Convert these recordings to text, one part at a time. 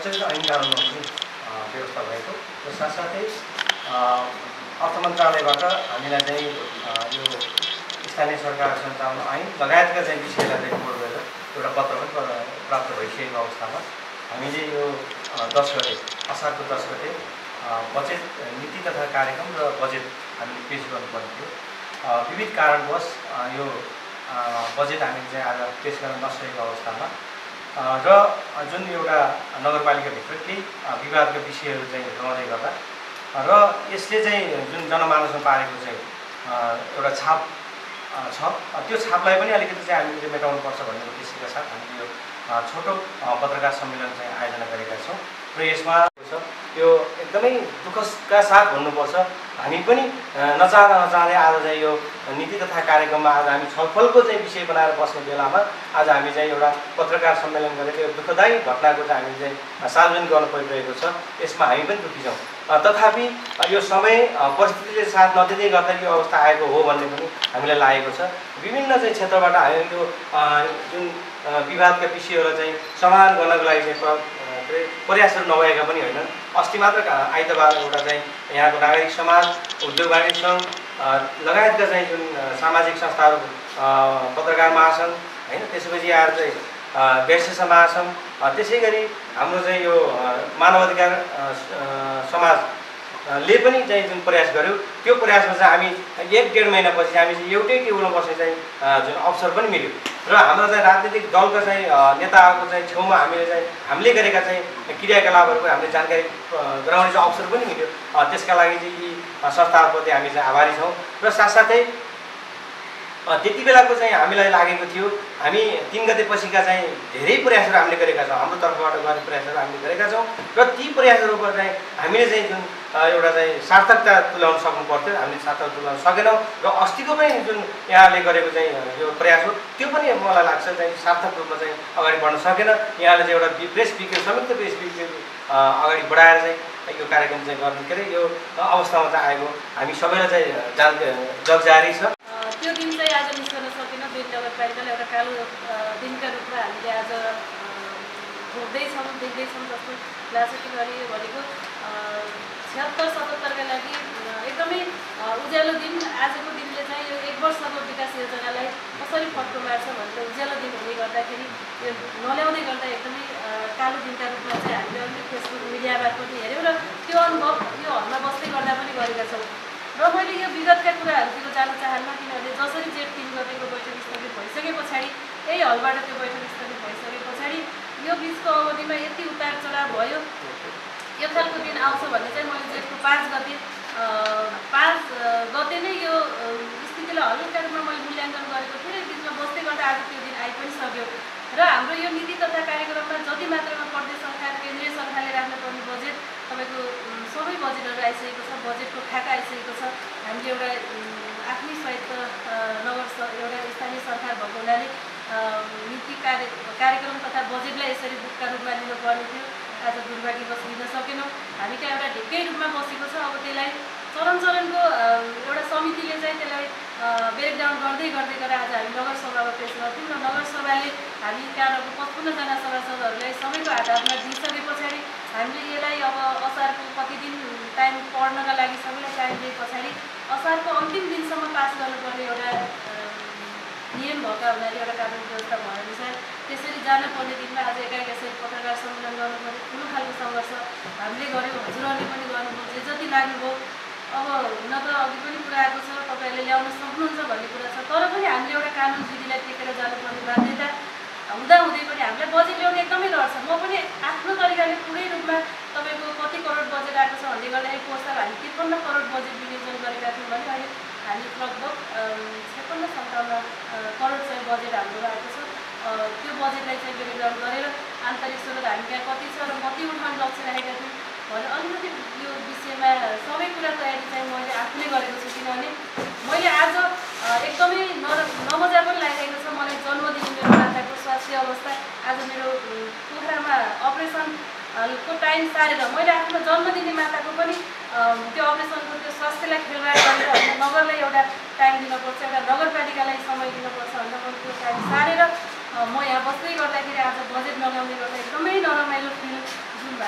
प्रचलित ऐन कानुनमा पनि व्यवस्था भएको र साथसाथै अर्थ मन्त्रालयबाट हामीलाई चाहिँ यो स्थानीय सरकार सञ्चालन ऐन लगायतका चाहिँ विषयलाई चाहिँ रिपोर्ट गरेर एउटा पत्र पनि प्राप्त भइसकेको अवस्थामा हामीले यो 10 गते असारको 10 गते बजेट नीति तथा कार्यक्रम र बजेट हामीले पेश गर्नुपर्ने थियो। विविध कारणवश यो बजेट हामीले चाहिँ आज पेश गर्न नसकेको अवस्थामा र जुन एउटा नगरपालिकाभित्र केही विवादका विषयहरू चाहिँ रहँदै गर्दा र यसले चाहिँ जुन जनमानसमा पारेको चाहिँ एउटा छाप छ त्यो छापलाई पनि अलिकति चाहिँ हामीले मेटाउनुपर्छ भन्ने उद्देश्यका साथ हामीले यो छोटो पत्रकार सम्मेलन चाहिँ आयोजना गरेका छौँ र यसमा यो एकदमै दुःखका साथ भन्नुपर्छ हामी पनि नचाहँदै आज चाहिँ यो नीति तथा कार्यक्रममा आज हामी छलफलको चाहिँ विषय बनाएर बस्ने बेलामा आज हामी चाहिँ एउटा पत्रकार सम्मेलन गरेको यो दुःखदायी घटनाको चाहिँ हामी चाहिँ सार्वजनिक गर्न परिरहेको छ। यसमा हामी पनि दुःखी छौँ। तथापि यो समय परिस्थितिले साथ नदिँदै गर्दा यो अवस्था आएको हो भन्ने पनि हामीलाई लागेको छ। विभिन्न चाहिँ क्षेत्रबाट हामी यो जुन विवादका विषयहरूलाई चाहिँ समाधान गर्नको लागि चाहिँ प्रयासहरू नभएका पनि होइन। अस्ति मात्र आइतबार एउटा चाहिँ यहाँको नागरिक समाज, उद्योग वाणिज्य सङ्घ लगायतका चाहिँ जुन सामाजिक संस्थाहरू, पत्रकार महासङ्घ होइन, त्यसपछि आएर चाहिँ व्यवसाय महासङ्घ, त्यसै गरी हाम्रो चाहिँ यो मानवाधिकार समाजले पनि चाहिँ जुन प्रयास गर्यो त्यो प्रयासमा चाहिँ हामी 1-1.5 महिनापछि हामी चाहिँ एउटै टेबलमा बस्ने चाहिँ जुन अवसर पनि मिल्यो र हाम्रो चाहिँ राजनीतिक दलका चाहिँ नेताहरूको चाहिँ छेउमा हामीले गरेका चाहिँ क्रियाकलापहरूको हामीले जानकारी गराउने चाहिँ अवसर पनि मिल्यो। त्यसका लागि चाहिँ यी संस्थाहरूप्रति हामी चाहिँ आभारी छौँ र साथसाथै त्यति बेलाको चाहिँ हामीलाई लागेको थियो हामी 3 गते पछिका चाहिँ धेरै प्रयासहरू हामीले गरेका छौँ, हाम्रो तर्फबाट गर्ने प्रयासहरू हामीले गरेका छौँ र ती प्रयासहरूमा चाहिँ हामीले चाहिँ जुन एउटा चाहिँ सार्थकता तुल्याउन सक्नु पर्थ्यो, हामीले सार्थकता तुल्याउन सकेनौँ र अस्तिको पनि जुन यहाँले गरेको चाहिँ यो प्रयास हो त्यो पनि मलाई लाग्छ चाहिँ सार्थक रूपमा चाहिँ अगाडि बढ्न सकेन। यहाँले चाहिँ एउटा प्रेस विज्ञप्ति, संयुक्त प्रेस विज्ञप्ति अगाडि बढाएर चाहिँ यो कार्यक्रम चाहिँ गर्नु के अरे यो अवस्थामा चाहिँ आएको हामी सबैलाई चाहिँ जगजारी छ। त्यो दिन चाहिँ आज मिस गर्न सकेन। दुई नगरपालिकालाई एउटा कालो दिनका रूपमा हामीले आज भोग्दैछौँ, देख्दैछौँ जस्तो लाग्छ। किनभने यो भनेको 76-77 लागि एकदमै उज्यालो दिन। आजको दिनले चाहिँ यो 1 वर्षको विकास योजनालाई कसरी फड्को मार्छ भनेर उज्यालो दिन हुने गर्दाखेरि यो नल्याउँदै गर्दा एकदमै कालो दिनका रूपमा चाहिँ हामीले अलिकति फेसबुक मिडियाबाट पनि हेऱ्यौँ र त्यो अनुभव यो हलमा बस्दै गर्दा पनि गरेका छौँ। र मैले यो विगतका कुराहरूतिर जान चाहन्न, किनभने जसरी जेठ 3 गतेको बैठक स्थगित भइसके पछाडि यही हलबाट त्यो बैठक स्थगित भइसके पछाडि यो बिचको अवधिमा यति उतार चढाव भयो। यो खालको दिन आउँछ भन्ने चाहिँ मैले जेठको 5 गते नै यो स्थितिलाई हल्का रूपमा मैले मूल्याङ्कन गरेको थिएँ। बिचमा बस्दै गर्दा आज त्यो दिन आइ पनि सक्यो र हाम्रो यो नीति तथा कार्यक्रममा जति मात्रामा प्रदेश सरकार, केन्द्रीय सरकारले राख्नुपर्ने बजेट तपाईँको सबै बजेटहरू आइसकेको छ, बजेटको खाका आइसकेको छ। हामीले एउटा आफ्नै स्वायत्त एउटा स्थानीय सरकार भएको हुनाले नीति कार्यक्रम तथा बजेटलाई यसरी बुकका रूपमा लिनुपर्ने थियो। आज दुर्भाग्यवश लिन सकेनौँ। हामी त्यहाँ एउटा ढिक्कै रूपमा बसेको छ। अब त्यसलाई चरणको एउटा समितिले चाहिँ त्यसलाई ब्रेकडाउन गर्दै गरेर आज हामी नगरसभामा पेश गर्थ्यौँ र नगरसभाले हामी त्यहाँको 55 जना सभासदहरूलाई सबैको हातमा दिइसके पछाडि हामीले यसलाई अब असारको कति दिन टाइम पढ्नका लागि सबैलाई टाइम दिए पछाडि असारको अन्तिम दिनसम्म पास गर्नुपर्ने एउटा नियम भएका हुनाले एउटा कानुन व्यवस्था भएअनुसार त्यसरी जानुपर्ने दिनमा आज एकाएकासहित पत्रकार सम्मेलन गर्नुपर्ने ठुलो खालको सङ्घर्ष हामीले गऱ्यौँ। हजुरहरूले पनि गर्नुभयो, जति लाग्नुभयो। अब हुन त अघि पनि कुरा आएको छ, तपाईँहरूले ल्याउन सक्नुहुन्छ भन्ने कुरा छ, तर पनि हामीले एउटा कानुन विधिलाई टेकेर जानुपर्ने बाध्यता हुँदाहुँदै पनि हामीलाई बजेट ल्याउने एकदमै डर छ। म पनि आफ्नो तरिकाले पुरै रूपमा तपाईँको कति करोड बजेट आएको छ भन्ने गर्दा एक वर्ष हामी 53 करोड बजेट विनियोजन गरेका थियौँ भने अहिले हामी लगभग 56-57 करोड चाहिँ बजेट हाम्रो आएको छ। त्यो बजेटलाई चाहिँ ब्रेकडाउन गरेर आन्तरिक स्रोत हामी कहाँ कति छ र कति उठाउने लक्ष्य राखेका थियौँ भने अलिकति यो विषयमा सबै कुरा तयारी चाहिँ मैले आफूले गरेको छु। किनभने मैले आज एकदमै नमजा पनि लागेको छ। मलाई जन्मदिन मेरो माताको स्वास्थ्य अवस्था आज मेरो पोखरामा अपरेसनको टाइम सारेर मैले आफ्नो जन्मदिने माताको पनि त्यो अपरेसनको त्यो स्वास्थ्यलाई खेलवाड गरेर होइन, नगरलाई एउटा टाइम दिनुपर्छ, एउटा नगरपालिकालाई समय दिनुपर्छ भनेर मैले त्यो टाइम सारेर म यहाँ बस्दै गर्दाखेरि आज बजेट नल्याउँदै गर्दा एकदमै नरमाइलो फिल जुन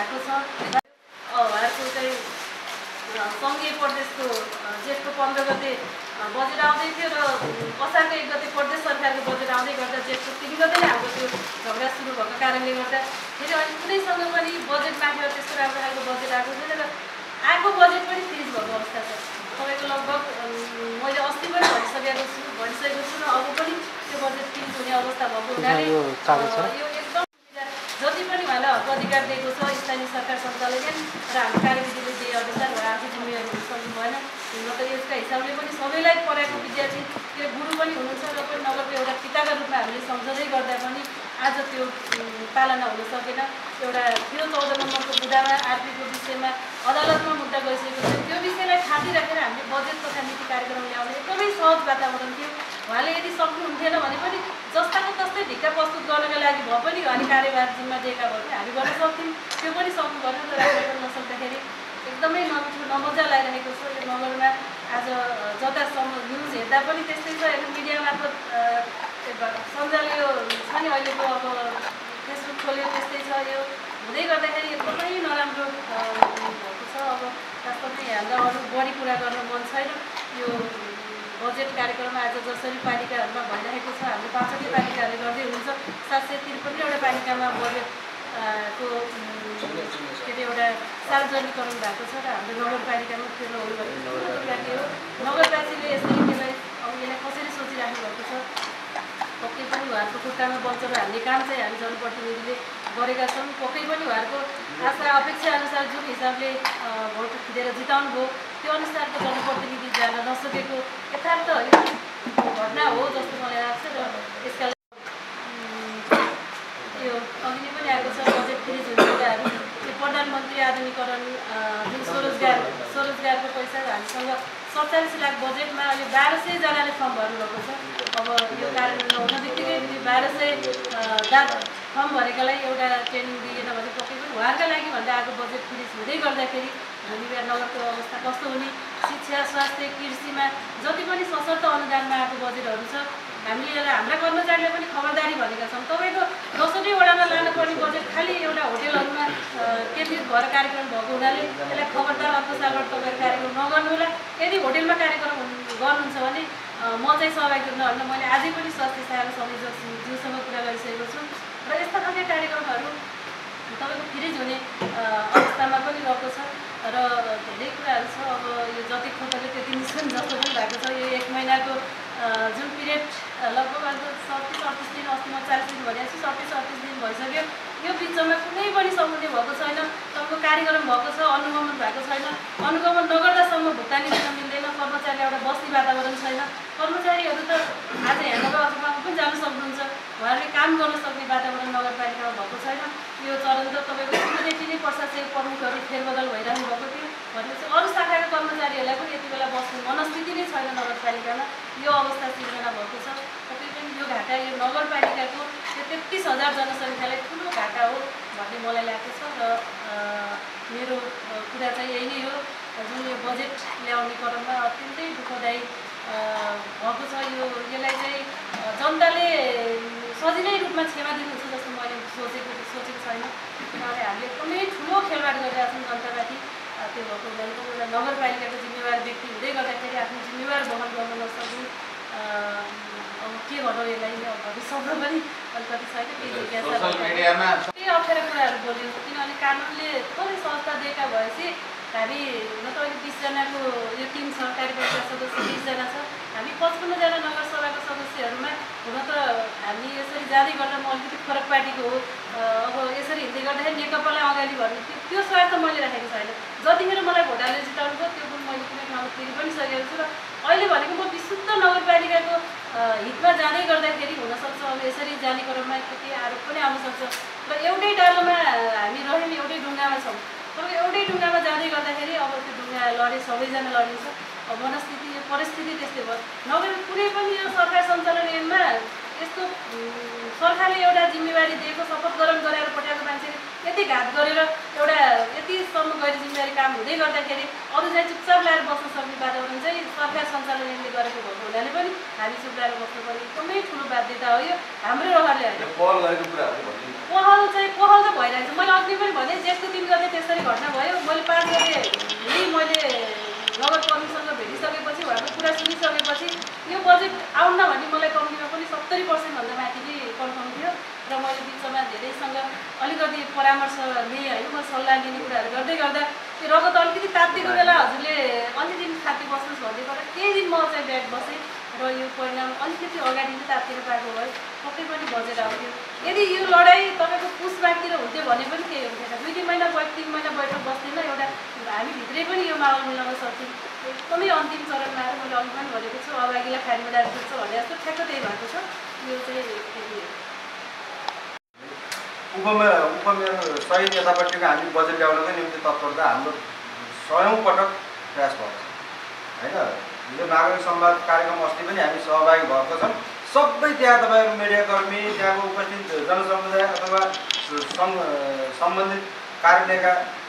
प्रदेशको जेठको 15 गते बजेट आउँदै थियो र असारको 1 गते प्रदेश सरकारको बजेट आउँदै गर्दा जेठको 3 गते नै हाम्रो त्यो झगडा सुरु भएको कारणले गर्दा फेरि अहिले कुनैसँग पनि बजेट माथि त्यस्तो राम्रो खालको बजेट आएको छैन र आएको बजेट पनि फ्रिज भएको अवस्था छ। तपाईँको लगभग मैले अस्ति पनि भनिसकेको छु र अब पनि त्यो बजेट फ्रिज हुने अवस्था भएको हुनाले यो एकदम जति पनि उहाँलाई हक अधिकार दिएको छ स्थानीय सरकार सञ्चालकले र हाम्रो कार्यविधिले दिए अनुसार उहाँ आफू जिम्मेवारी हुन सक्नु भएन। हुन त यसका हिसाबले पनि सबैलाई पढाएको विद्यार्थी त्यो गुरु पनि हुनुहुन्छ र पनि नगरको एउटा पिताका रूपमा हामीले सम्झँदै गर्दा पनि आज त्यो पालना हुन सकेन। एउटा थियो 14 नम्बरको बुदामा आरपीको विषयमा अदालतमा मुद्दा गइसकेको थियो। त्यो विषयलाई खाँदी राखेर हामीले बजेट तथा नीति कार्यक्रम ल्याउने एकदमै सहज वातावरण थियो। उहाँले यदि सक्नुहुन्थेन भने पनि जस्ताको तस्तै ढिक्का प्रस्तुत गर्नका लागि भए पनि उहाँले कार्यभार जिम्मा दिएका भए पनि हामी गर्न सक्थ्यौँ। त्यो पनि सक्नु भएन तर हामीले नसक्दाखेरि एकदमै नमिठो नमजा लागिरहेको छ यो नगरमा। आज जतासम्म न्युज हेर्दा पनि त्यस्तै छ। हेर्नु मिडिया मार्फत सञ्जाल यो छ नि अहिलेको अब फेसबुक खोल्यो त्यस्तै छ। यो हुँदै गर्दाखेरि एकदमै नराम्रो भएको छ। अब वास्तवमै हामीलाई अरू बढी कुरा गर्न मन छैन। यो बजेट कार्यक्रम आज जसरी पालिकाहरूमा भइरहेको छ हाम्रो 65 पालिकाहरूले गर्दै हुन्छ। 753वटा पालिकामा बजेटको के अरे एउटा सार्वजनिकरण भएको छ र हाम्रो नगरपालिकामा त्यो नहुनु भएको हो। नगरवासीले यसरी यसलाई कसरी सोचिराख्नु भएको छ पक्कै पनि उहाँहरूको खुट्टामा बचेर हामीले काम चाहिँ हामी जनप्रतिनिधिले गरेका छौँ। पक्कै पनि उहाँहरूको आशा अपेक्षा अनुसार जुन हिसाबले भोट खिचेर जिताउनु भयो त्यो अनुसारको जनप्रतिनिधि जान नसकेको यथार्थ घटना हो जस्तो मलाई लाग्छ। र यसका यो अघि नै पनि आएको छ बजेट फ्रिज हुने कुराहरू। यो प्रधानमन्त्री आधुनिकीकरण जुन स्वरोजगारको पैसा हामीसँग 47 लाख बजेटमा अहिले 1200 जनाले फर्म भर्नुभएको छ। अब यो कार्यान्वयन नहुन बित्तिकै 1200 फर्म भरेकालाई एउटा ट्रेनिङ दिएन भने पक्कै पनि उहाँका लागि भन्दा आएको बजेट फ्रिज हुँदै गर्दाखेरि भूमिविहार नगरको अवस्था कस्तो हुने। शिक्षा स्वास्थ्य कृषिमा जति पनि सशक्त अनुदानमा आएको बजेटहरू छ हामीले हाम्रा कर्मचारीले पनि खबरदारी भनेका छौँ। तपाईँको 10वटै वडामा लानुपर्ने बजेट खालि एउटा होटेलहरूमा केन्द्रित भएर कार्यक्रम भएको हुनाले त्यसलाई खबरदार अर्को सालबाट तपाईँहरू कार्यक्रम नगर्नु होला। यदि होटेलमा कार्यक्रम गर्नुहुन्छ भने म चाहिँ सहभागी हुन मैले आजै पनि स्वास्थ्य सहायक संयोजकज्यूसँग कुरा गरिसकेको छु र यस्ता खालका कार्यक्रमहरू तपाईँको फ्रिज हुने अवस्थामा पनि रहेको छ र धेरै कुराहरू छ। अब यो जति खोपेर त्यति निस्कन जस्तो पनि भएको छ। यो 1 महिनाको जुन पिरियड लगभग 37-38 दिन अस्ति म 40 दिन भनिरहेको छु 37-38 दिन भइसक्यो। यो बिचमा कुनै पनि समुद्य भएको छैन। तपाईँको कार्यक्रम भएको छ अनुगमन भएको छैन। अनुगमन नगर्दासम्म भुक्तानी दिन मिल्दैन। कर्मचारीलाई एउटा बस्ने वातावरण छैन। कर्मचारीहरू त आज हेर्नको अथवा पनि जान सक्नुहुन्छ। उहाँहरूले काम गर्न सक्ने वातावरण नगरपालिकामा भएको छैन। यो चरण त तपाईँको सुरुदेखि नै प्रशासनिक प्रमुखहरू फेरबदल भइरहनु भएको थियो भनेपछि अरू शाखाका कर्मचारीहरूलाई पनि यति बेला बस्ने मनस्थिति नै छैन नगरपालिकामा। यो अवस्था सिर्जना भएको छ। पक्कै पनि यो घाटा यो नगरपालिकाको यो 33,000 जनसङ्ख्यालाई ठुलो घाटा हो भन्ने मलाई लाग्छ र मेरो कुरा चाहिँ यही नै हो। जुन यो बजेट ल्याउने क्रममा अत्यन्तै दुःखदायी भएको छ। यसलाई चाहिँ जनताले सजिलै रूपमा क्षमा दिनुहुन्छ जस्तो मैले सोचेको छैन। किनभने हामीले एकदमै ठुलो खेलवाड गरिरहेका छौँ जनतामाथि। त्यो भएको हुनाले पनि एउटा नगरपालिकाको जिम्मेवार व्यक्ति हुँदै गर्दाखेरि आफ्नो जिम्मेवार वहन गर्न नसक्ने अब के भनौँ यसलाई भविष्यमा पनि अलिकति छैन केही जिज्ञासा केही अप्ठ्यारो कुराहरू बोल्यौँ। किनभने कानुनले थोरै संस्था दिएका भएपछि हामी हुन त अहिले 20 जनाको यो टिम छ कार्यपालिका सदस्य 20 जना छ। हामी 55 जना नगरसभाको सदस्यहरूमा हुन त हामी यसरी जाँदै गर्दा म अलिकति फरक पार्टीको हो। अब यसरी हिँड्दै गर्दाखेरि नेकपालाई अगाडि भन्ने त्यो स्वार्थ मैले राखेको छैन। जतिखेर मलाई भोट हालेर जिताउनु भयो त्यो पनि मैले कुनै ठाउँमा फेरि पनि सकेको छु र अहिले भनेको म विशुद्ध नगरपालिकाको हितमा जाँदै गर्दाखेरि हुनसक्छ अब यसरी जाने क्रममा कति आरोप पनि आउन सक्छ र एउटै डालोमा हामी रह्यौँ एउटै ढुङ्गामा छौँ। अब एउटै ढुङ्गामा जाँदै गर्दाखेरि अब त्यो ढुङ्गा लडे सबैजना लडिन्छ। अब मनस्थिति यो परिस्थिति त्यस्तै भयो। नगर कुनै पनि यो सरकार सञ्चालन ऐनमा यस्तो सरकारले एउटा जिम्मेवारी दिएको शपथ ग्रहण गराएर पठाएको मान्छेले यति घात गरेर एउटा यतिसम्म गैर जिम्मेवारी काम हुँदै गर्दाखेरि अरू चाहिँ चुपचाप ल्याएर बस्न सक्ने वातावरण चाहिँ सरकार सञ्चालन ऐनले गरेको भएको हुनाले पनि हामी चुप ल्याएर बस्नुपर्ने एकदमै ठुलो बाध्यता हो। यो हाम्रो रहरले होइन पहल त भइरहेको छ। मैले अघि पनि भने जेठको 3 गते त्यसरी घटना भयो। मैले 5 गते मैले नगर बजेट आउन्न भन्ने मलाई कम्तीमा पनि 70% भन्दा माथि नै कन्फर्म थियो र मैले बिचमा धेरैसँग अलिकति परामर्श लिएँ है म सल्लाह लिने कुराहरू गर्दै गर्दा त्यो रगत अलिकति तात्तिएको बेला हजुरले अलि दिन खाती बस्नुहोस् भन्दै गर्दा केही दिन म चाहिँ ब्याड बसेँ र यो परिणाम अलिकति अगाडि नै तात्तिएर पाएको भए पक्कै पनि बजेट आउँथ्यो। यदि यो लडाइँ तपाईँको पुसबागतिर हुन्थ्यो भने पनि केही हुन्थेन, 2-3 महिना 3 महिना बैठक बस्दैन, एउटा हामीभित्रै पनि यो माहौल मिलाउन सक्थ्यौँ। एकदमै अन्तिम चरणमा आएर मैले अघि पनि भनेको छु अभागीलाई खानेबाट पुग्छ भने जस्तो ठ्याक्क त्यही भएको छ। यो चाहिँ उपमेयर सहित यतापट्टिको हामी बजेट ल्याउनको निम्ति तत्परता हाम्रो 100औं पटक प्रयास भएको छ होइन। हिजो नागरिक संवाद कार्यक्रम अस्ति पनि हामी सहभागी भएको छौँ। सबै त्यहाँ तपाईँहरू मिडियाकर्मी, त्यहाँको उपस्थित जनसमुदाय अथवा सम्बन्धित कार्यालयका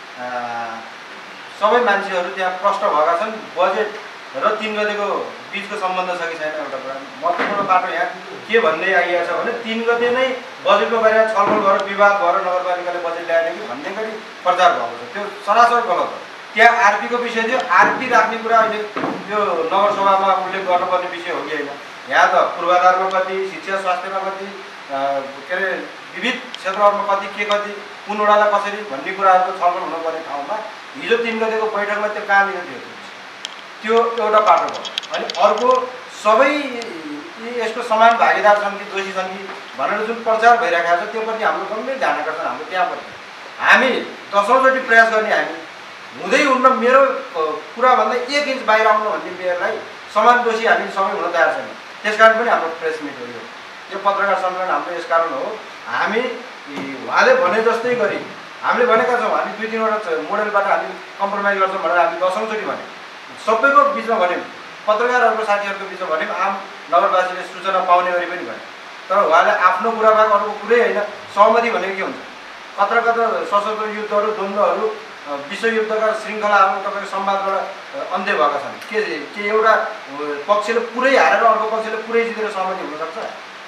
सबै मान्छेहरू त्यहाँ प्रष्ट भएका छन्। बजेट र 3 गतेको बिचको सम्बन्ध छ कि छैन एउटा कुरा महत्त्वपूर्ण बाटो यहाँ के भन्दै आइएको छ भने 3 गते नै बजेटको बारेमा छलफल भएर विवाद भएर नगरपालिकाले बजेट ल्याएन कि भन्ने गरी प्रचार भएको छ। त्यो सरासर गलत हो। त्यहाँ आरपीको विषय थियो, आरपी राख्ने कुरा अहिले यो नगरसभामा उल्लेख गर्नुपर्ने विषय हो कि होइन। यहाँ त पूर्वाधारमा कति, शिक्षा स्वास्थ्यमा कति, के अरे विविध क्षेत्रहरूमा कति के कति कुन वडालाई कसरी भन्ने कुराहरूको छलफल हुनुपर्ने ठाउँमा हिजो 3 गतेको बैठकमा त्यो कहाँनिर थियो त्यो एउटा बाटो भयो। अनि अर्को सबै यसको समान भागीदार छन् कि दोषी छन् कि भनेर जुन प्रचार भइरहेको छ त्योप्रति हाम्रो गम्भीर ध्यान आकर्षण हाम्रो त्यहाँपट्टि हामी 10औँचोटि प्रयास गर्ने हामी हुँदै हुन्न। मेरो कुराभन्दा 1 इन्च बाहिर आउनु भन्ने मेयरलाई समान दोषी हामी सबै हुन तयार छैन। त्यसकारण पनि हाम्रो प्रेस मिट हो यो पत्रकार सम्मेलन हाम्रो यसकारण हो। हामी उहाँले भने जस्तै गरी हामीले भनेका छौँ हामी 2-3 वटा मोडेलबाट हामी कम्प्रोमाइज गर्छौँ भनेर हामी 10औँचोटि भने सबैको बिचमा भन्यौँ, पत्रकारहरूको साथीहरूको बिचमा भन्यौँ, आम नगरवासीले सूचना पाउने गरी पनि भन्यो। तर उहाँले आफ्नो कुरा बाहेक अरूको कुरै होइन। सहमति भनेको के हुन्छ? कत्र कत्र सशस्त्र युद्धहरू, द्वन्द्वहरू, विश्वयुद्धका श्रृङ्खलाहरू तपाईँको संवादबाट अन्त्य भएका छन्। के एउटा पक्षले पुरै हारेर अर्को पक्षले पुरै जितेर सहमति हुनसक्छ?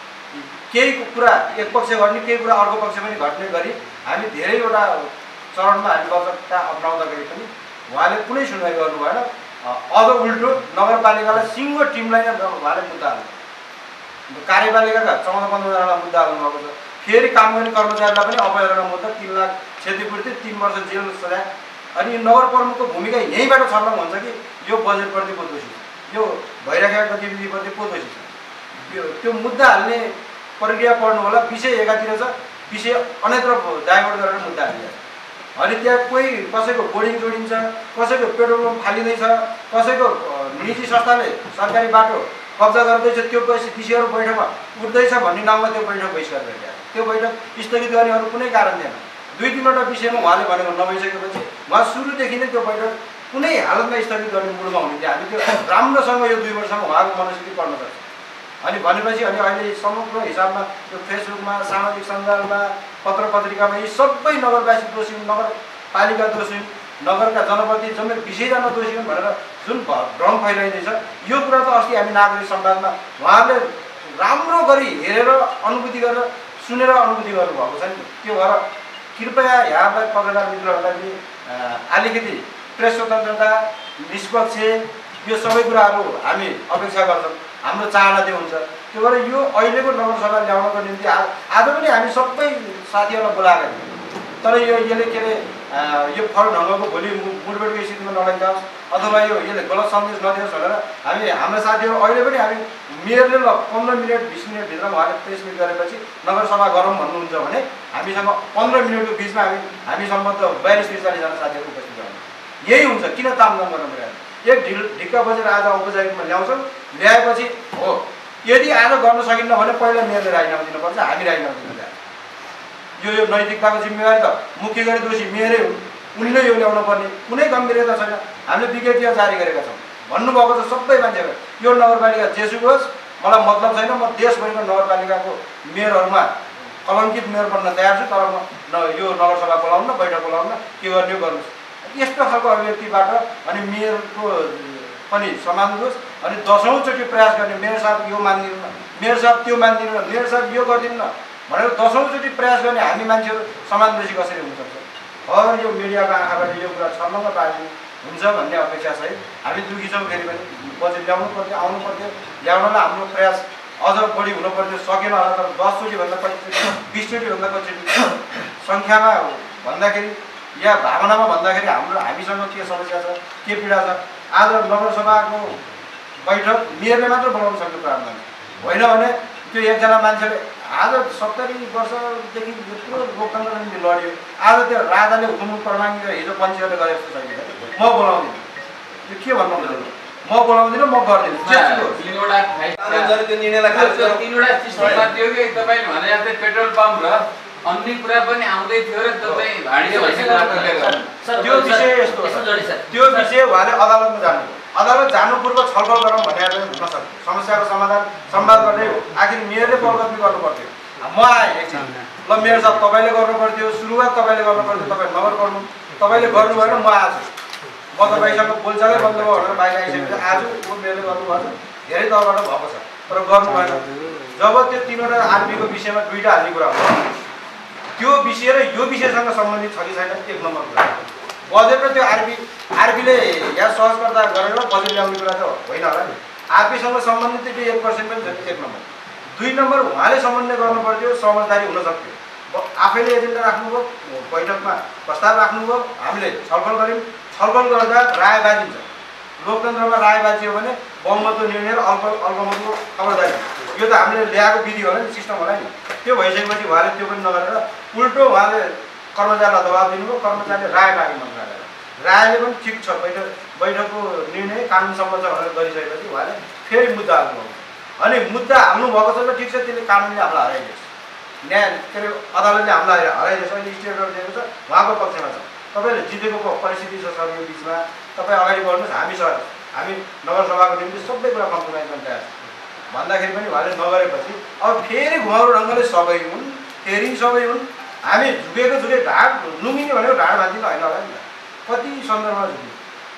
केही कुरा एक पक्ष गर्ने, केही कुरा अर्को पक्ष पनि घट्ने गरी हामी धेरैवटा चरणमा हामी लचकता अपनाउँदाखेरि पनि उहाँले कुनै सुनवाई गर्नु भएन। अझ उल्टो नगरपालिकालाई सिङ्गो टिमलाई नै उहाँले मुद्दा हाल्नु, कार्यपालिकाका 14-15 जनालाई मुद्दा हाल्नुभएको छ। फेरि काम गर्ने कर्मचारीलाई पनि अपहरण मुद्दा, 3 लाख क्षतिपूर्ति, 3 वर्ष जेल सजाय। अनि नगर प्रमुखको भूमिका यहीँबाट छर्लङ हुन्छ कि यो बजेटप्रति को दोषी छ, यो भइरहेका गतिविधिप्रति को दोषी छ। त्यो मुद्दा हाल्ने प्रक्रिया पढ्नु होला। विषय एकातिर छ, विषय अन्यत्र डाइभर्ट गरेर मुद्दा हालिन्छ। अनि त्यहाँ कोही कसैको बोर्डिङ जोडिन्छ, कसैको पेट्रोल पम्प फालिँदैछ, कसैको निजी संस्थाले सरकारी बाटो कब्जा गर्दैछ, त्यो विषयहरू बैठकमा उठ्दैछ भन्ने नाममा त्यो बैठक बहिष्कार गरिरहेको। त्यो बैठक स्थगित गर्ने अरू कुनै कारण थिएन। 2-3वटा विषयमा उहाँले भनेको नभइसकेपछि उहाँ सुरुदेखि नै त्यो बैठक कुनै हालतमा स्थगित गर्ने मुडमा हुनुहुन्थ्यो। हामी त्यो राम्रोसँग यो 2 वर्षमा उहाँको मनस्थिति पढ्न सक्छ। अनि भनेपछि अनि अहिले समग्र हिसाबमा यो फेसबुकमा, सामाजिक सञ्जालमा, पत्र पत्रिकामा यी सबै नगरवासी दोषी हुन्, नगरपालिका दोषी हुन्, नगरका जनप्रतिनिधि जम्मै 20जना दोषी हुन् भनेर जुन भ्रम फैलाइँदैछ यो कुरा त अस्ति हामी नागरिक संवादमा उहाँहरूले राम्रो गरी हेरेर अनुभूति गरेर सुनेर अनुभूति गर्नुभएको छ नि। त्यो भएर कृपया यहाँलाई पत्रकार मित्रहरूलाई पनि अलिकति प्रेस स्वतन्त्रता, निष्पक्ष यो सबै कुराहरू हामी अपेक्षा गर्छौँ। हाम्रो चाहना त्यो हुन्छ। त्यो भएर यो अहिलेको नगरसभा ल्याउनको निम्ति आज पनि हामी सबै साथीहरूलाई बोलाएका थियौँ। तर यसले के अरे यो फरक ढङ्गको भोलि मुडभेडको स्थितिमा नलैजाओस् अथवा यसले गलत सन्देश नदियोस् भनेर हामी हाम्रा साथीहरू अहिले पनि हामी मेयरले ल 15 मिनट 20 मिनटभित्रमा उहाँले प्रेस मिट गरेपछि नगरसभा गरौँ भन्नुहुन्छ भने हामीसँग 15 मिनटको बिचमा हामी सम्बन्ध 42-43 जना साथीहरू उपस्थित गर्छौँ। यही हुन्छ। किन तामझाम गर्न पर्यो? एक ढिक्का बजेर आज औपचारिकमा ल्याउँछौँ, ल्याएपछि हो यदि आज गर्न सकिन्न भने पहिला मेयरले राजीनामा दिनुपर्छ, हामी राजीनामा दिन जान्छ। यो नैतिकताको जिम्मेवारी त मुख्य गरी दोषी मेयरै हुन्, उनले यो ल्याउनु पर्ने कुनै गम्भीरता छैन। हामीले विज्ञप्ति जारी गरेका छौँ, भन्नुभएको छ सबै मान्छेहरू यो नगरपालिका जेसुकै होस् मलाई मतलब छैन, म देशभरिको नगरपालिकाको मेयरहरूमा कलङ्कित मेयर बन्न तयार छु, तर म यो नगरसभा बोलाउन, बैठक बोलाउन, के गर्ने गर्नुहोस्। यस्तो खालको अभिव्यक्तिबाट अनि मेयरको पनि समान होस्। अनि 10औँचोटि प्रयास गर्ने मेयर साहब यो मानिदिनु न, मेयर साहब त्यो मानिदिनु न, मेयर साहब यो गरिदिनु न भनेर 10औँचोटि प्रयास गर्ने हामी मान्छेहरू समान दोषी कसरी हुनसक्छ? हर यो मिडियाको आँखाबाट यो कुरा छर्लङ्ग पारिदिनु हुन्छ भन्ने अपेक्षा सहित हामी दुखी छौँ। फेरि पनि बजेट ल्याउनु पर्थ्यो, आउनु पर्थ्यो, ल्याउनलाई हाम्रो प्रयास अझ बढी हुनु पर्थ्यो। सकेन होला तर 10 चोटिभन्दा कतिचोटि 20 चोटिभन्दा कतिचोटि सङ्ख्यामा भन्दाखेरि या भावनामा भन्दाखेरि हामीसँग के समस्या छ, के पीडा छ। आज नगरसभाको बैठक मेयरले मात्र बोलाउन सक्ने प्रावधान होइन भने त्यो एकजना मान्छेले आज 70 वर्षदेखि यत्रो लोकतन्त्रको निम्ति लड्यो, आज त्यो राजाले हुकुम प्रमाणित हिजो पञ्चीहरूले गरे जस्तो छैन। म बोलाउँदिनँ, त्यो के भन्नु हुँदैन, म बोलाउँदिनँ, म गर्दिनँ। पेट्रोल पम्प र अन्य कुरा पनि आउँदै थियो र तपाईँ त्यो विषय यस्तो छ, त्यो विषय उहाँले अदालतमा जानु, अदालत जानु पूर्व छलफल गरौँ भनेर हुन सक्छ। समस्याको समाधान संवाद गर्ने हो। आखिर मेयरले बलगतमी गर्नु पर्थ्यो। म आएँ एकछिन, ल मेयर साहब तपाईँले गर्नु पर्थ्यो, सुरुवात तपाईँले गर्नु पर्थ्यो, तपाईँ नगर गर्नु, तपाईँले गर्नु भएन, म आज म तपाईँसँग बोलचालै बन्द भयो भनेर बाहिर आइसकेपछि आज ऊ मेयरले गर्नुभएको छ, धेरै तलबाट भएको छ तर गर्नु भएन। जब त्यो 3वटा आरपीको विषयमा 2टा हाल्ने कुरा हो, त्यो विषय र यो विषयसँग सम्बन्धित छ कि छैन 1 नम्बर कुरा। बजेट र त्यो आरपीले यहाँ सहजकर्ता गरेर बजेट ल्याउने कुरा त होइन होला नि। आरपीसँग सम्बन्धित त्यो 1% पनि छ 1 नम्बर। 2 नम्बर उहाँले समन्वय गर्नु पर्थ्यो, समझदारी हुन सक्थ्यो। आफैले एजेन्डा राख्नुभयो, बैठकमा प्रस्ताव राख्नुभयो, हामीले छलफल गऱ्यौँ। छलफल गर्दा राय बाजिन्छ। लोकतन्त्रमा राय बाजियो भने बहुमतको निर्णय र अल्पमतको खबरदारी, यो त हामीले ल्याएको विधि होला नि, सिस्टम होला नि। त्यो भइसकेपछि उहाँले त्यो पनि नगरेर उल्टो उहाँले कर्मचारीलाई दबाब दिनुभयो। कर्मचारीले राय मागे मन्त्रालयलाई, रायले पनि ठिक छ, बैठकको निर्णय कानुन सम्मत छ भनेर गरिसकेपछि उहाँले फेरि मुद्दा हाल्नुभयो। अनि मुद्दा हाल्नुभएको छ त ठिक छ, त्यसले कानुनले हामीलाई हराइदियोस्, न्याय के अरे अदालतले हामीलाई हराइदियोस्। अहिले स्टेटमेन्ट दिएको छ, उहाँको पक्षमा छ। तपाईँले जितेको परिस्थिति छ सर, यो बिचमा तपाईँ अगाडि बढ्नुहोस्, हामी नगरसभाको निम्ति सबै कुरा कम्प्रोमाइज गर्न तयार भन्दाखेरि पनि उहाँले नगरेपछि अब फेरि घुमाउरो ढङ्गले सबै हुन्, फेरि सबै हुन्। हामी झुके ढाड नुमिने भनेको ढाड भाँच्ने होइन होला नि त, कति सन्दर्भमा झुक्यो।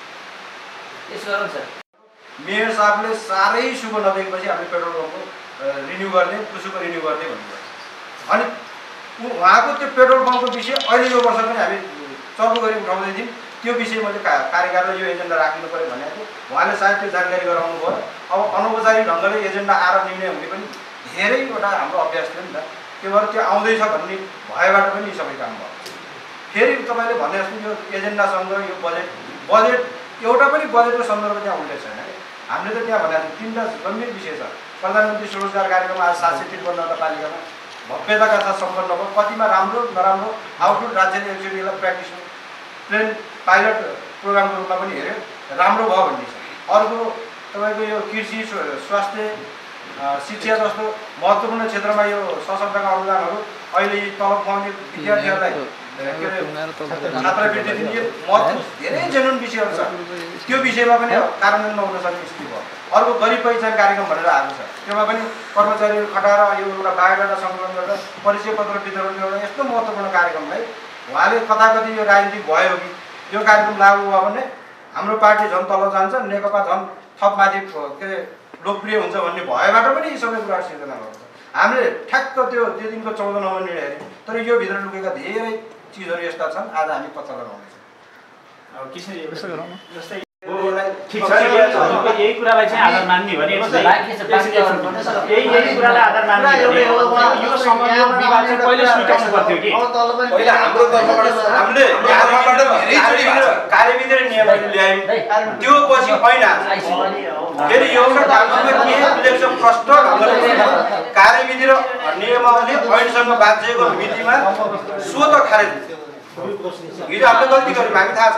मेयर साहबले साह्रै शुभ नदेखेपछि हामीले पेट्रोल पम्पको रिन्यू गर्ने, पुसुको रिन्यू गर्ने भन्नुभयो। अनि उहाँको त्यो पेट्रोल पम्पको विषय अहिले यो वर्ष पनि हामी चर्को गरी उठाउँदै थियौँ। त्यो विषय मैले कार्यकाललाई यो एजेन्डा राख्नु पऱ्यो भनेको थिएँ। उहाँले सायद त्यो जानकारी गराउनु भयो। अब अनौपचारिक ढङ्गले एजेन्डा आएर निर्णय हुने पनि धेरैवटा हाम्रो अभ्यास थियो नि त, त्यो भएर त्यो आउँदैछ भन्ने भयबाट पनि यी सबै काम भयो। फेरि तपाईँले भने जस्तो यो एजेन्डासँग यो बजेट एउटा पनि बजेटको सन्दर्भ त्यहाँ उल्लेख छैन। हामीले त त्यहाँ भनेको 3टा गम्भीर विषय छ। प्रधानमन्त्री स्वरोजगार कार्यक्रम आज 753वटा पालिकामा भव्यताका साथ सम्पन्न भयो। कतिमा राम्रो नराम्रो आउटपुट राज्यले एकचोटि यसलाई प्र्याक्टिस ट्रेन पाइलट प्रोग्रामको रूपमा पनि हेऱ्यो, राम्रो भयो भन्ने छ। अर्को तपाईँको यो कृषि, स्वास्थ्य, शिक्षा जस्तो महत्त्वपूर्ण क्षेत्रमा यो सशक्तका अनुदानहरू अहिले तलब पाउने विद्यार्थीहरूलाई के अरे छात्रवृत्ति दिने महत्त्व धेरै जेन्युन विषयहरू छ। त्यो विषयमा पनि कार्यान्वयन नहुन सक्ने स्थिति भयो। अर्को गरिब पहिचान कार्यक्रम भनेर आएको छ, त्यसमा पनि कर्मचारीहरू खटाएर यो एउटा बायोडाटा सङ्कलन गरेर परिचय पत्र वितरण गरेर यस्तो महत्त्वपूर्ण कार्यक्रमलाई उहाँले कताकति यो राजनीतिक भयो कि यो कार्यक्रम लागू भयो भने हाम्रो पार्टी झन् तल जान्छ, नेकपा झन् थप माथि के अरे लोकप्रिय हुन्छ भन्ने भयबाट पनि यी सबै कुरा सिर्जना भएको छ। हामीले ठ्याक्क त्यो दिनको 14 नम्बर निर्णय हेऱ्यौँ, तर यो भित्र लुकेका धेरै चिजहरू यस्ता छन्, आज हामी पत्ता लगाउँदैछौँ। अब किसरी जस्तै ठिक छ, यही कुरालाई चाहिँ आधार मान्ने भने यही कुरालाई आधार मान्ने भने यो संयोजन विवाद चाहिँ पहिले सुल्झाउनु पर्थ्यो कि पहिला हाम्रो तर्फबाट हामीले कार्यविधि र नियम ल्यायौँ, त्यो पछि होइन फेरि एउटा कानुनमा के उल्लेख छ प्रष्ट ढङ्गले कार्यविधि र नियमावली ऐनसँग बाँधिएको मितिमा स्वत खारेज हिजो हामीले गल्ती गर्यौँ, हामी थाहा छ।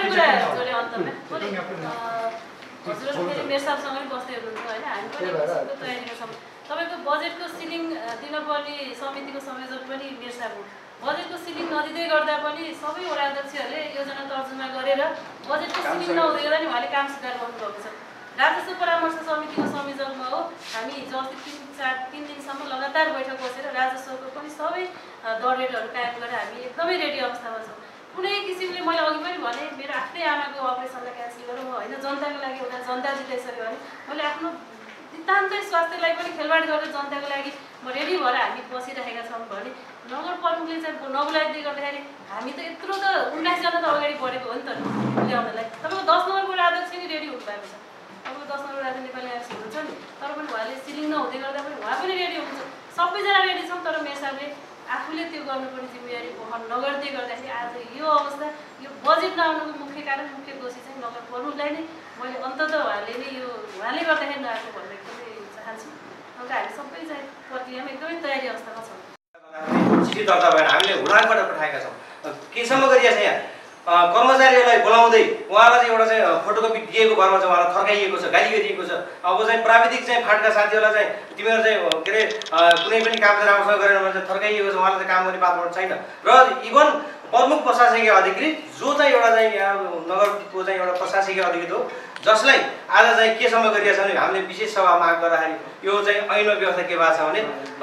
हजुरहरू मेयर साहबसँग पनि बस्दै हुनुहुन्छ होइन, हामी पनि तयारीमा छौँ। तपाईँको बजेटको सिलिङ दिनपर्ने समितिको संयोजक पनि मेयर साहब हो। बजेटको सिलिङ नदिँदै गर्दा पनि सबै वडा अध्यक्षहरूले योजना तर्जुमा गरेर बजेटको सिलिङ नहुँदै गर्दा नि उहाँले काम सुधार गर्नुभएको छ। राजस्व परामर्श समितिको संयोजकमा हो, हामी हिजो अस्ति 3 दिनसम्म लगातार बैठक बसेर राजस्वको पनि सबै दर रेटहरू कायम गरेर हामी एकदमै रेडी अवस्थामा छौँ। कुनै किसिमले मैले अघि पनि भने मेरो आफ्नै आमाको अपरेसनलाई क्यान्सल गरौँ होइन, जनताको लागि एउटा जनता जिताइसक्यो भने मैले आफ्नो नितान्तै स्वास्थ्यलाई पनि खेलवाड गरेर जनताको लागि म रेडी भएर हामी बसिरहेका छौँ भने नगर प्रमुखले चाहिँ नबोलाइदिँदै गर्दाखेरि हामी त यत्रो त 19 जना त अगाडि बढेको हो नि त ल्याउनलाई। तपाईँको 10 नम्बरको अध्यक्ष नि रेडी हुनुभएको छ। अब 10 नम्बर राजा नेपाली आरसी हुनुहुन्छ नि, तर पनि उहाँले सिलिङ नहुँदै गर्दा पनि उहाँ पनि रेडी हुनुहुन्छ। सबैजना रेडी छौँ, तर मेयर साहबले आफूले त्यो गर्नुपर्ने जिम्मेवारी वहन नगर्दै गर्दाखेरि आज यो अवस्था, यो बजेट नआउनुको मुख्य कारण, मुख्य दोषी चाहिँ नगर प्रमुखलाई नै मैले अन्ततः उहाँले नै यो उहाँले गर्दाखेरि नआएको भनेर पनि चाहन्छु। अन्त हामी सबै चाहिँ प्रक्रियामा एकदमै तयारी अवस्थामा छौँ। चिठी दर्ता भएर हामीले हुडाङबाट पठाएका छौँ। केसम्म गरिएको छ यहाँ कर्मचारीहरूलाई बोलाउँदै उहाँलाई चाहिँ एउटा चाहिँ फोटोकपी दिएको भरमा चाहिँ उहाँलाई थर्काइएको छ, गाली गरिएको छ। अब चाहिँ प्राविधिक चाहिँ फाँटका साथीहरूलाई चाहिँ तिमीहरू चाहिँ के अरे कुनै पनि काम चाहिँ राम्रोसँग गरेन भने चाहिँ थर्काइएको छ, उहाँलाई चाहिँ काम गर्ने वातावरण छैन। र इभन प्रमुख प्रशासकीय अधिकृत जो चाहिँ एउटा चाहिँ यहाँ नगरको चाहिँ एउटा प्रशासकीय अधिकृत हो, जसलाई आज चाहिँ केसम्म गरिएको छ भने हामीले विशेष सभा माग गर्दाखेरि यो चाहिँ ऐन व्यवस्था के भएको छ भने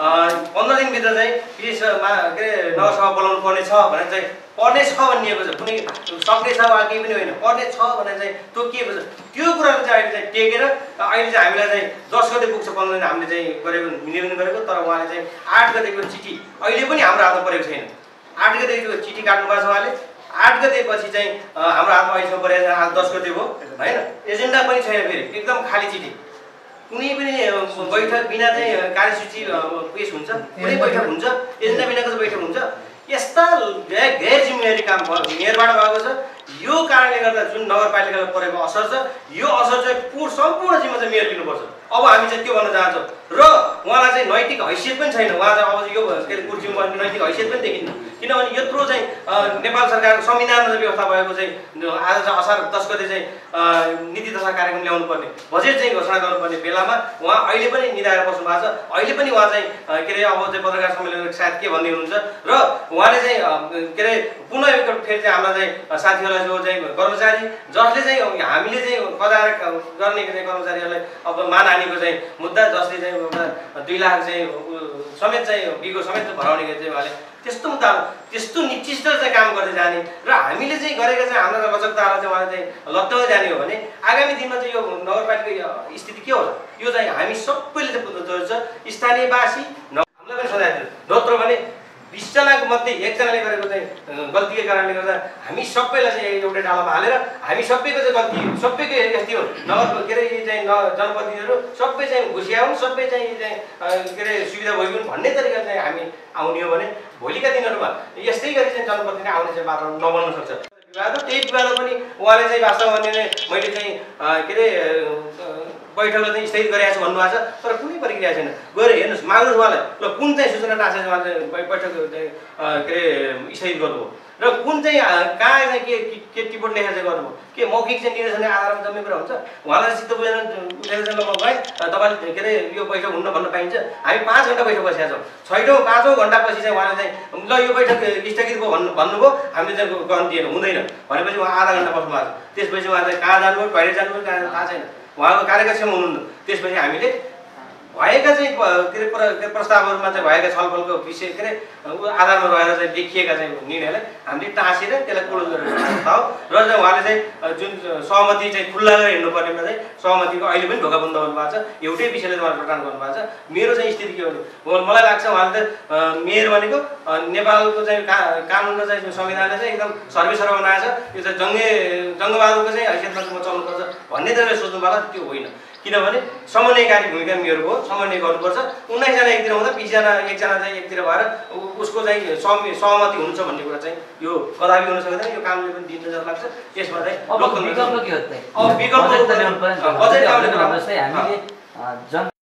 15 दिनभित्र चाहिँ विशेष के अरे नगरसभा बोलाउनु पर्ने छ भनेर चाहिँ पर्ने छ भनिएको छ। कुनै सक्ने छ वा केही पनि होइन, पर्ने छ भनेर चाहिँ तोकिएको छ। त्यो कुरालाई चाहिँ अहिले चाहिँ टेकेर अहिले चाहिँ हामीलाई चाहिँ 10 गते पुग्छ 15 दिन हामीले चाहिँ गरेको निवेदन गरेको, तर उहाँले चाहिँ 8 गतेको चिठी अहिले पनि हाम्रो हातमा परेको छैन। 8 गतेको चिठी काट्नु भएको छ उहाँले। 8 गतेपछि चाहिँ हाम्रो हातमा अहिलेसम्म परेको छैन। आज 10 गते हो होइन, एजेन्डा पनि छैन, फेरि एकदम खाली चिठी। कुनै पनि बैठक बिना चाहिँ कार्यसूची पेश हुन्छ, कुनै बैठक हुन्छ एजेन्डा बिनाको चाहिँ बैठक हुन्छ। यस्ता गैर जिम्मेवारी काम मेयरबाट भएको छ। यो कारणले गर्दा जुन नगरपालिकालाई परेको असर छ, यो असर चाहिँ सम्पूर्ण जिम्मा चाहिँ मेयर लिनुपर्छ। अब हामी चाहिँ त्यो भन्न चाहन्छौँ। र उहाँलाई चाहिँ नैतिक हैसियत पनि छैन। उहाँ चाहिँ अब यो के अरे कुर्सीमा नैतिक हैसियत पनि देखिन्न, किनभने यत्रो चाहिँ नेपाल सरकारको संविधानमा चाहिँ व्यवस्था भएको चाहिँ आज चाहिँ असार 10 गते चाहिँ नीति तथा कार्यक्रम ल्याउनु पर्ने, बजेट चाहिँ घोषणा गर्नुपर्ने बेलामा उहाँ अहिले पनि निधाएर बस्नु भएको छ। अहिले पनि उहाँ चाहिँ के अरे अब चाहिँ पत्रकार सम्मेलन सायद के भन्दै हुनुहुन्छ। र उहाँले चाहिँ के अरे पुनः एकपल्ट फेरि चाहिँ हाम्रा चाहिँ साथीहरूलाई जो चाहिँ कर्मचारी जसले चाहिँ हामीले चाहिँ कदार गर्ने कर्मचारीहरूलाई अब मानहानिको चाहिँ मुद्दा, जसले चाहिँ 2 लाख चाहिँ समेत चाहिँ बिगो समेत भराउने चाहिँ उहाँले त्यस्तो मुद्दा त्यस्तो निश्चित चाहिँ काम गर्दै जाने र हामीले चाहिँ गरेका चाहिँ हाम्रा लचकताहरूलाई चाहिँ उहाँले चाहिँ लत्याउँदै जाने हो भने आगामी दिनमा चाहिँ यो नगरपालिका स्थिति के होला, यो चाहिँ हामी सबैले चाहिँ बुझ्नु जरुरी छ। स्थानीयवासी हामीलाई पनि सजाय दिनु, नत्र भने 20 जनाको मध्ये 1 जनाले गरेको चाहिँ गल्तीको कारणले गर्दा हामी सबैलाई चाहिँ एउटै डालामा हालेर हामी सबैको चाहिँ गल्ती, सबैको यस्तै हो। नगर के अरे चाहिँ जनप्रतिनिधिहरू सबै चाहिँ घुसिया हुन्, सबै चाहिँ के अरे सुविधा भइगयो भन्ने तरिकाले चाहिँ हामी आउने हो भने भोलिका दिनहरूमा यस्तै गरी चाहिँ जनप्रतिनिधि आउने चाहिँ वातावरण नबन्न सक्छ। विवाद त्यही विवाद पनि उहाँले चाहिँ वास्तवमा मैले चाहिँ के अरे बैठकलाई चाहिँ स्थगित गरेको छु भन्नुभएको छ, तर कुनै प्रक्रिया छैन। गएर हेर्नुहोस्, माग्नुहोस् उहाँलाई, ल कुन चाहिँ सूचना टाँसेर उहाँले बैठक चाहिँ के अरे स्थगित गर्नुभयो र कुन चाहिँ कहाँ चाहिँ के टिपोट लेखेर चाहिँ गर्नुभयो, के मौखिक चाहिँ निर्देशनले आधारमा जम्मै कुरा हुन्छ। उहाँलाई चित्त बुझेर उठेर चाहिँ ल म गएँ, तपाईँले के अरे यो बैठक हुन्न भन्न पाइन्छ। हामी 5 घन्टा बैठक बसेका छौँ, 6औँ 5औँ घन्टापछि चाहिँ उहाँले चाहिँ ल यो बैठक स्थगित भयो भन्नुभयो, हामीले चाहिँ गर्न दिएन, हुँदैन भनेपछि उहाँ आधा घन्टा बस्नु भएको छ। त्यसपछि उहाँ चाहिँ कहाँ जानुभयो, टोइलेट जानुभयो, कहाँ थाहा छैन, उहाँको कार्यकक्षमा हुनुहुन्न। त्यसपछि हामीले भएका चाहिँ के अरे प्रस्तावहरूमा चाहिँ भएका छलफलको विषय के अरे आधारमा रहेर चाहिँ देखिएका चाहिँ निर्णयलाई हामीले टाँसेर त्यसलाई क्लोज गरेर हो र चाहिँ उहाँले चाहिँ जुन सहमति चाहिँ खुल्ला गरेर हिँड्नुपर्नेमा चाहिँ सहमतिको अहिले पनि ढोका बन्द गर्नुभएको छ। एउटै विषयले उहाँले प्रदान गर्नुभएको छ। मेरो चाहिँ स्थिति के हो मलाई लाग्छ, उहाँले त मेयर भनेको नेपालको चाहिँ कानुन र चाहिँ संविधानले चाहिँ एकदम सर्वेसर्व बनाएको छ, यो चाहिँ जङ्गबहादुरको चाहिँ हैसियतमा चाहिँ म चल्नुपर्छ भन्ने तरिकाले सोच्नु पर्ला। त्यो होइन, किनभने समन्वयकारी भूमिका मेयरको हो, समन्वय गर्नुपर्छ। 19 जना एकतिर हुँदा 20 जना एकजना चाहिँ एकतिर भएर उसको चाहिँ सहमति हुन्छ भन्ने कुरा चाहिँ यो कदापि हुन सक्दैन। यो कामले पनि दिन्छ जस्तो लाग्छ। यसमा चाहिँ विकल्प के हो त? विकल्प बजेट ल्याउनु पर्ने। हामीले